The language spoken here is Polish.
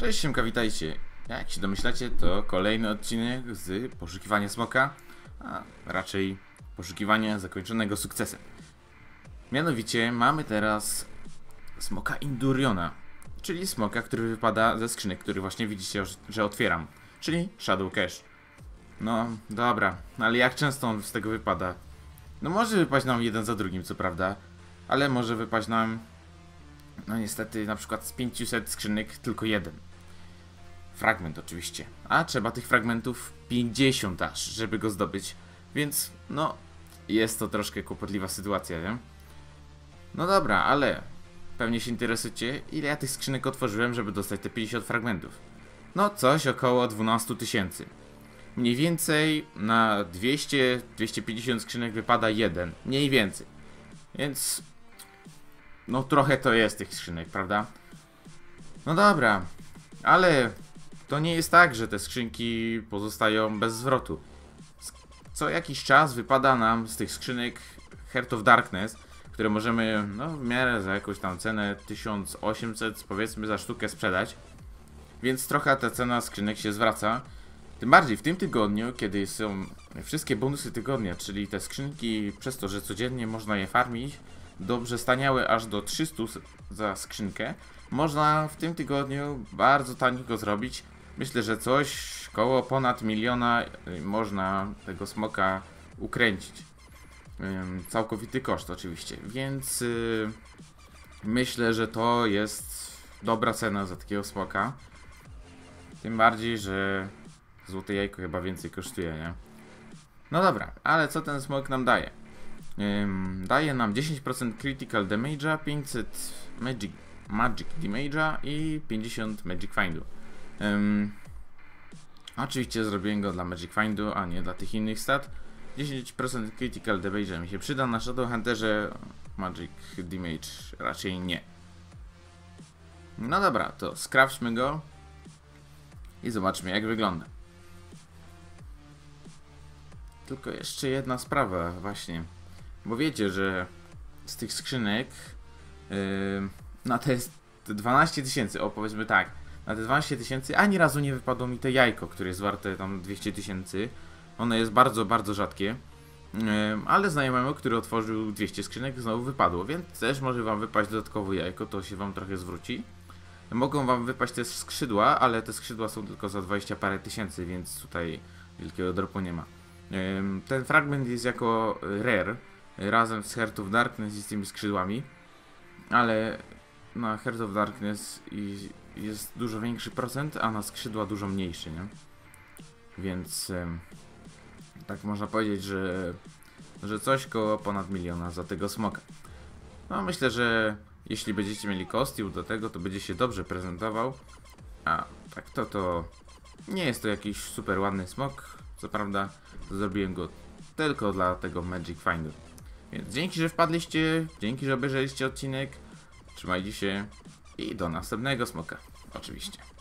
Cześć, siemka, witajcie. Jak się domyślacie, to kolejny odcinek z poszukiwania smoka, a raczej poszukiwania zakończonego sukcesem. Mianowicie mamy teraz smoka Induriona, czyli smoka, który wypada ze skrzynek, który właśnie widzicie, że otwieram, czyli Shadow Cache. No dobra, ale jak często on z tego wypada? No może wypaść nam jeden za drugim, co prawda, ale może wypaść nam, no niestety, na przykład z 500 skrzynek tylko jeden. Fragment oczywiście, a trzeba tych fragmentów 50 aż, żeby go zdobyć, więc no, jest to troszkę kłopotliwa sytuacja, nie? No dobra, ale pewnie się interesujecie, ile ja tych skrzynek otworzyłem, żeby dostać te 50 fragmentów. No coś około 12 000. Mniej więcej na 200-250 skrzynek wypada jeden, mniej więcej. Więc no trochę to jest tych skrzynek, prawda? No dobra, ale to nie jest tak, że te skrzynki pozostają bez zwrotu. Co jakiś czas wypada nam z tych skrzynek Heart of Darkness, które możemy, no w miarę za jakąś tam cenę 1800 powiedzmy za sztukę sprzedać. Więc trochę ta cena skrzynek się zwraca. Tym bardziej w tym tygodniu, kiedy są wszystkie bonusy tygodnia, czyli te skrzynki przez to, że codziennie można je farmić, dobrze staniały aż do 300 za skrzynkę. Można w tym tygodniu bardzo tanio go zrobić. Myślę, że coś koło ponad 1 000 000 można tego smoka ukręcić. Całkowity koszt oczywiście, więc myślę, że to jest dobra cena za takiego smoka. Tym bardziej, że złote jajko chyba więcej kosztuje, nie? No dobra, ale co ten smok nam daje? Daje nam 10% critical damage'a, 500 magic damage'a i 50 magic findu. Oczywiście zrobiłem go dla magic findu, a nie dla tych innych stat. 10% critical damage'a mi się przyda, na Shadow Hunterze magic damage raczej nie. No dobra, to sprawdźmy go i zobaczmy, jak wygląda. Tylko jeszcze jedna sprawa właśnie, bo wiecie, że z tych skrzynek na te 12 000, o powiedzmy tak, na te 12 000 ani razu nie wypadło mi to jajko, które jest warte tam 200 000. Ono jest bardzo, bardzo rzadkie, ale znajomemu, który otworzył 200 skrzynek, znowu wypadło, więc też może wam wypaść dodatkowo jajko, to się wam trochę zwróci. Mogą wam wypaść te skrzydła, ale te skrzydła są tylko za 20 parę tysięcy, więc tutaj wielkiego dropu nie ma. Ten fragment jest jako rare, razem z Heart of Darkness i z tymi skrzydłami, ale na Heart of Darkness jest dużo większy procent, a na skrzydła dużo mniejszy, nie? Więc tak można powiedzieć, że coś koło ponad 1 000 000 za tego smoka. No myślę, że jeśli będziecie mieli kostium do tego, to będzie się dobrze prezentował. A tak to nie jest to jakiś super ładny smok. Co prawda zrobiłem go tylko dla tego magic findu. Więc dzięki, że wpadliście, dzięki, że obejrzeliście odcinek. Trzymajcie się i do następnego smoka, oczywiście.